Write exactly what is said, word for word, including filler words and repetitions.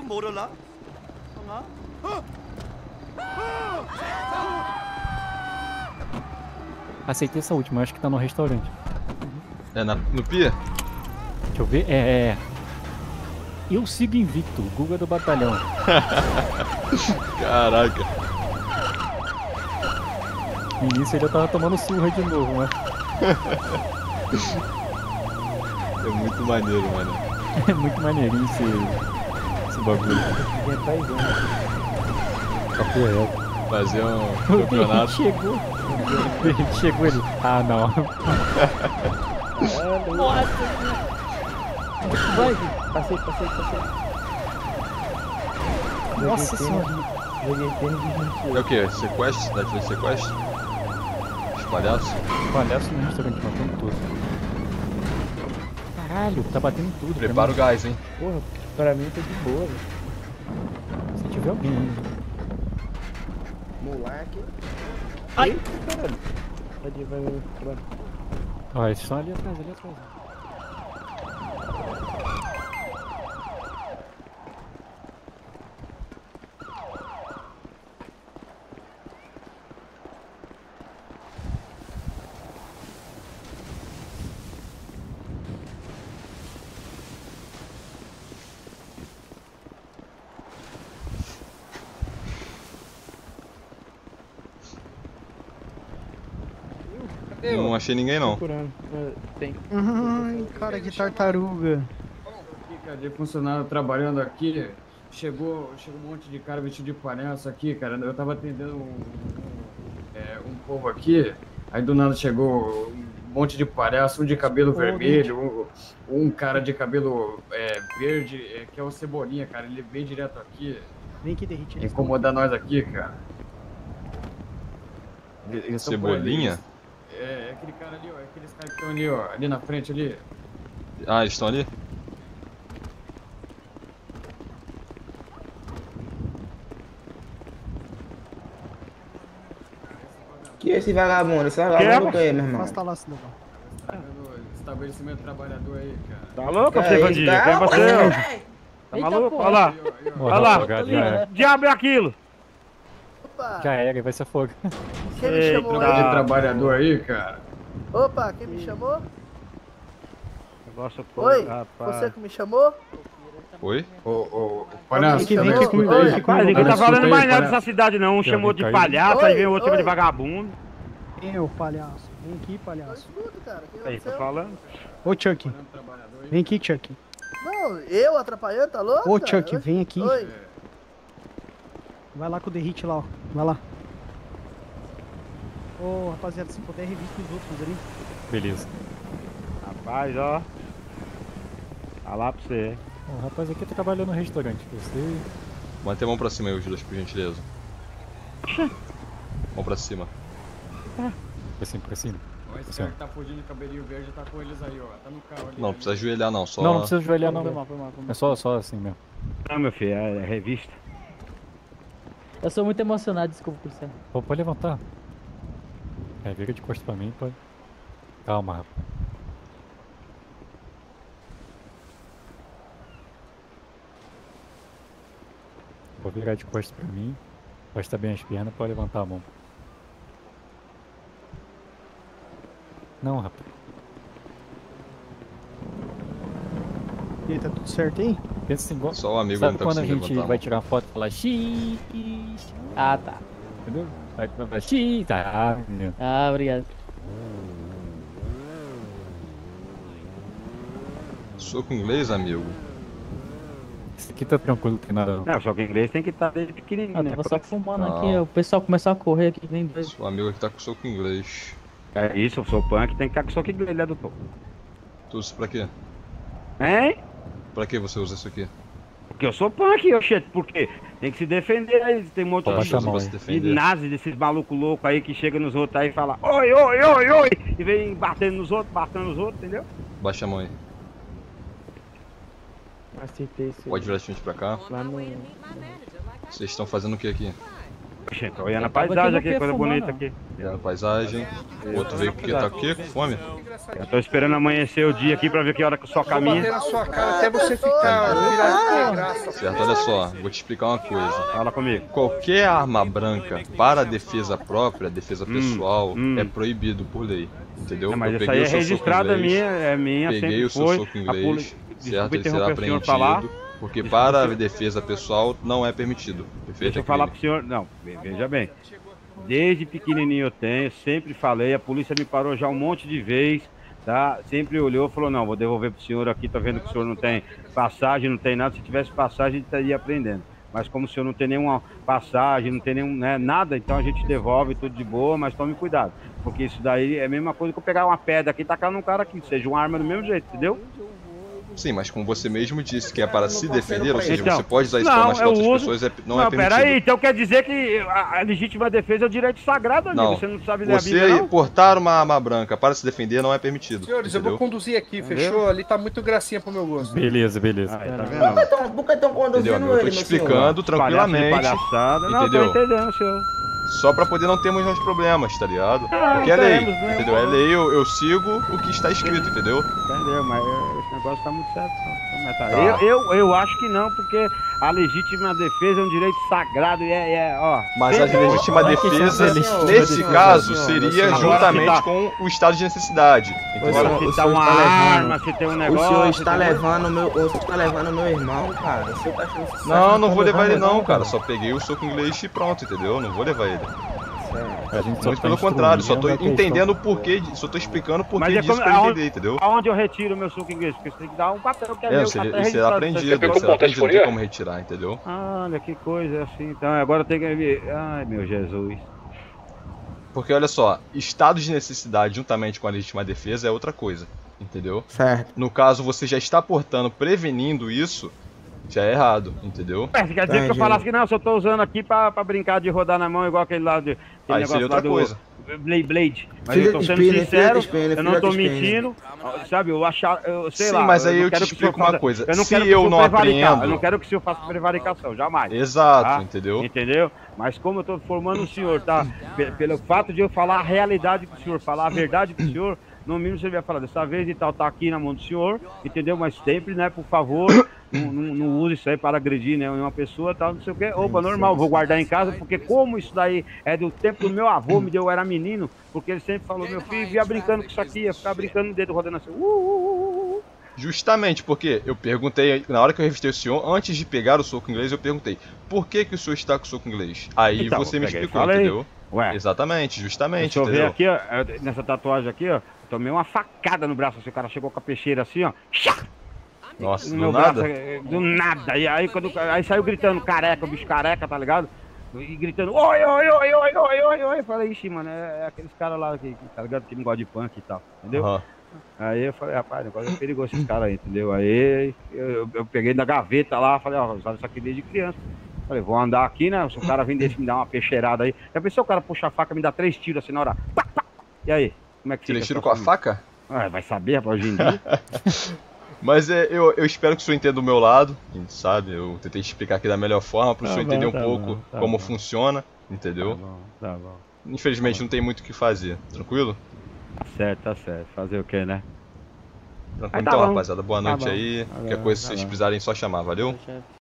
Aceitei essa última, acho que tá no restaurante. É na, no Pia? Deixa eu ver, é, é... Eu sigo invicto, Guga do batalhão. Caraca. No início ele já tava tomando surra de novo, né? É muito maneiro, mano. É muito maneirinho esse, esse bagulho. Capoeira. Fazer um O campeonato. chegou. O chegou ele. Ah, não. Nossa. Vai. Passei, passei, passei. Nossa senhora. Joguei tênis de mentira. É o que? Sequestro? Cidade de sequestro? Os palhaços? Palhaço no restaurante matando tudo. Caralho, tá batendo tudo. Prepara o gás, hein? Porra, pra mim tá de boa. Se tiver alguém ainda. Moleque. Ai! Caralho. Vai, vai, vai, vai. Ó, eles estão ali atrás, ali atrás. Não achei ninguém não. Procurando. Tem. Ai, cara de tartaruga. Cadê funcionário trabalhando aqui? Chegou, chegou um monte de cara vestido de palhaço aqui, cara. Eu tava atendendo um, um, é, um povo aqui, aí do nada chegou um monte de palhaço, um de cabelo vermelho, um, um cara de cabelo é, verde, é, que é o Cebolinha, cara. Ele vem direto aqui. Vem aqui, Derrite. Incomodar nós aqui, cara. Eles tão por ali, Cebolinha? eles- É, é aquele cara ali, ó. É aqueles caras que estão ali, ó. Ali na frente, ali. Ah, eles estão ali? Que é esse vagabundo? Esse vagabundo que é, meu irmão? Afasta lá, cidadão. Tá vendo o estabelecimento trabalhador aí, cara. Tá louco, É você, isso, bandido? tá? Quem é você? Eita, Tá maluco? porra. Olha lá. Aí, ó, aí, ó. Olha Olha lá. Já era, Que diabo é aquilo? Opa, já era, vai ser fogo. quem me Eita. chamou De aí? trabalhador aí, cara. Opa, quem me chamou? Negócio pô, Oi, rapaz. você que me chamou? Oi? Ô, ô, palhaço, Vem aqui, vem também aqui escuta comigo, aí. vem aqui Rapaz, ninguém tá Escuta falando aí, mais nada palhaço. dessa cidade não. Um Já chamou vem de cair. palhaço, Oi, aí vem outro chama de oi. vagabundo. Eu, palhaço. Vem aqui, Eu palhaço. escuto, cara. O que Aí, tô aconteceu? falando. Ô, Chuck. Vem aqui, Chuck. Não, eu atrapalhando, tá louco? Ô, cara? Chuck, vem aqui. Oi. Vai lá com o Derrite lá, ó. Vai lá. Ô, rapaziada, se puder, revista os outros ali. Beleza. Rapaz, ó. Tá lá pra você. O rapaz aqui trabalhando no restaurante. Você... Mantém a mão pra cima aí, Judas, por gentileza. Mão pra cima. Pra cima, pra cima. Ó, esse cara que tá fugindo de cabelinho verde tá com eles aí, ó. Tá no carro ali. Não, ali. precisa ajoelhar não, só... Não, não precisa ajoelhar não. Foi mal, foi mal, foi mal. É só, só assim mesmo. Não, meu filho, é revista. Eu sou muito emocionado, desculpa, policial. Pô, pode levantar. É, vira de costas pra mim, pode. Calma, rapaz. Vou virar de costas pra mim. Costa bem as pernas, pode levantar a mão. Não, rapaz. E aí, tá tudo certo aí? Pensa assim, igual... Só o amigo Sabe não tá quando a conseguindo gente levantar a vai mão. tirar uma foto e falar xiii? Ah, tá. Entendeu? Vai falar xiii, tá? Ah, menino. Ah, obrigado. Soco inglês, amigo? Esse aqui tá tranquilo, não tem nada não. Não, só que inglês tem que estar desde pequenininho, Ah, né? tava só fumando Não. aqui, o pessoal começou a correr aqui, nem dois. Seu amigo aqui tá com soco inglês. É isso, eu sou punk, tem que estar com só que inglês, né, doutor? Tu usa isso pra quê? Hein? Pra que você usa isso aqui? Porque eu sou punk, oxente, porque tem que se defender aí, tem um monte Pode de, baixar a mão pra aí. se de defender. nazi, desses malucos loucos aí que chega nos outros aí e fala oi, oi, oi, oi, e vem batendo nos outros, batendo nos outros, entendeu? Baixa a mão aí. Aceitei esse. Pode virar de frente pra cá. Lá no. Vocês estão fazendo o que aqui? Gente, tô olhando a Eu tava paisagem aqui aqui, no coisa quê, bonita fumando? aqui. Olhando a paisagem. O outro veio porque tá o quê? Com fome? Eu tô esperando amanhecer o dia aqui pra ver que hora que o sol Vou bater caminha. na sua cara até você ficar virado de graça. Certo, olha só, vou te explicar uma coisa. Fala comigo. Qualquer arma branca para defesa própria, defesa Hum, pessoal, hum. é proibido por lei. Entendeu? Não, mas Eu isso peguei aí o é seu soco registrado, é inglês, minha, é minha, Peguei sempre o seu foi. soco A inglês, poli- certo? Desculpa Ele será interromper o senhor falar. apreendido, porque Desculpa, para a senhor. defesa pessoal não é permitido. Perfeito? Deixa eu É falar crime. pro senhor, não, ve- veja bem. Desde pequenininho eu tenho, sempre falei, a polícia me parou já um monte de vezes, tá? Sempre olhou e falou, não, vou devolver pro senhor aqui, tá vendo que o senhor não tem passagem, não tem nada, se tivesse passagem a gente estaria aprendendo. Mas como o senhor não tem nenhuma passagem, não tem nenhum, né, nada, então a gente devolve tudo de boa, mas tome cuidado. Porque isso daí é a mesma coisa que eu pegar uma pedra aqui e tacar num cara aqui, seja uma arma do mesmo jeito, entendeu? Sim, mas como você mesmo disse que é para se defender, ou seja, Então, você pode usar isso não, para machucar eu outras uso- pessoas, é- não, Não, é permitido. peraí, então quer dizer que a, a legítima defesa é o direito sagrado, amigo. Não, Você não sabe ler a Bíblia, você não? portar uma arma branca para se defender não é permitido. Senhores, eu vou entendeu? conduzir aqui, Entendeu? fechou? Ali tá muito gracinha pro meu gosto. Beleza, beleza. Aí, tá Por que vendo? tão- por que estão Entendeu, conduzindo amigo? Eu tô ele, te meu senhor? explicando Palhaço de tranquilamente, palhaçada. Não, entendeu? tô entendendo, senhor. só para poder não termos mais problemas, tá ligado? Ah, Porque é lei, teremos, né? entendeu? É lei, eu, eu sigo o que está escrito, entendeu? Entendeu, mas eh, esse negócio tá muito certo. Não. Mas tá. Tá. Eu, eu, eu acho que não, porque a legítima defesa é um direito sagrado e é, é, ó... Mas a sempre- legítima defesa, senhor, nesse senhor, caso, senhor, seria senhor. juntamente Agora, se tá- com o estado de necessidade, entendeu? Agora, O se senhor tá uma está levando- arma, se tem um O negócio... senhor está entendeu? levando meu, o senhor está levando meu irmão, cara. O senhor tá achando que Não, não vou levar ele levando não, cara. Só peguei o soco inglês e pronto, entendeu? Não vou levar ele. A gente só Muito tá pelo contrário, só tô instruindo a entendendo o questão. porquê, de- só tô explicando o Mas porquê é disso como- pra eu aonde- entender, entendeu? Aonde eu retiro o meu suco inglês? Porque você tem que dar um papel que é, É, meu, você, papel isso é registrado. aprendido, Você isso é aprendido, não tem como retirar, entendeu? Olha que coisa é assim, então agora tem que... Ai, meu Jesus. Porque olha só, estado de necessidade juntamente com a legítima defesa é outra coisa, entendeu? Certo. No caso, você já está portando, prevenindo isso, já é errado, entendeu? É, você quer dizer que eu Entendi. falasse que não, eu só tô usando aqui pra, pra brincar de rodar na mão igual aquele lá de... Aquele Aí negócio seria lá outra do coisa. Blade Blade. Mas Filha eu tô de sendo espelho, sincero, filha de espelho, eu não filha tô de espelho. mentindo, sabe? Eu achar, eu sei Sim, lá. mas aí não eu te quero que o senhor explico uma faça- coisa. Eu não Se quero que eu o senhor não prevaricar, aprendo- Eu não quero que o senhor faça prevaricação, jamais. Exato, Tá? entendeu? Entendeu? Mas como eu tô formando o senhor, tá? Pe- Pelo fato de eu falar a realidade do senhor, falar a verdade do senhor, no mínimo você vai falar, dessa vez e tal, tá aqui na mão do senhor, entendeu? Mas sempre, né, por favor, não, não, não use isso aí para agredir, né, uma pessoa, tal, não sei o que. Opa, normal, vou guardar em casa, porque como isso daí é do tempo do meu avô, me deu, eu era menino, porque ele sempre falou, meu filho, ia brincando com isso aqui, ia ficar brincando no dedo, rodando assim, uh, uh, uh, uh. Justamente porque eu perguntei, na hora que eu revistei o senhor, antes de pegar o soco inglês, eu perguntei, por que que o senhor está com o soco inglês? Aí Então, você me peguei, explicou, falei. entendeu? Ué, Exatamente, justamente, deixa eu ver entendeu? aqui, ó, eu- nessa tatuagem aqui, ó, eu tomei uma facada no braço, assim, o cara chegou com a peixeira assim, ó, Nossa, no do meu nada? braço, eh, do nada. E aí, quando, aí saiu gritando careca, o bicho careca, tá ligado? E gritando, oi, oi, oi, oi, oi, oi, oi. Eu falei, ixi, mano, é, é aqueles caras lá que, que, tá ligado? Que não gosta de punk e tal, entendeu? Aham. Aí eu falei, rapaz, o negócio é perigoso esses caras aí, entendeu? Aí eu, eu, eu peguei na gaveta lá, falei, ó, usava isso aqui desde criança. Falei, vou andar aqui, né? Se o cara vir desse me dar uma peixeirada aí. Já pensou o cara puxar a faca e me dar três tiros assim na hora? Pá, pá. E aí? Como é que Tira fica? tiro a com a situação? faca? Ah, vai saber, rapaz, hoje em dia. Mas é, eu, eu espero que o senhor entenda do meu lado, sabe? Eu tentei explicar aqui da melhor forma para o Tá senhor bom, entender um tá pouco bom, tá como bom. funciona, Tá entendeu? bom, tá bom. Infelizmente não tem muito o que fazer, tranquilo? Tá certo, tá certo. Fazer o quê, né? Tranquilo Aí tá então, bom. rapaziada. Boa Tá noite bom. aí. Tá Qualquer bom, coisa que tá vocês bom. precisarem, só chamar, valeu?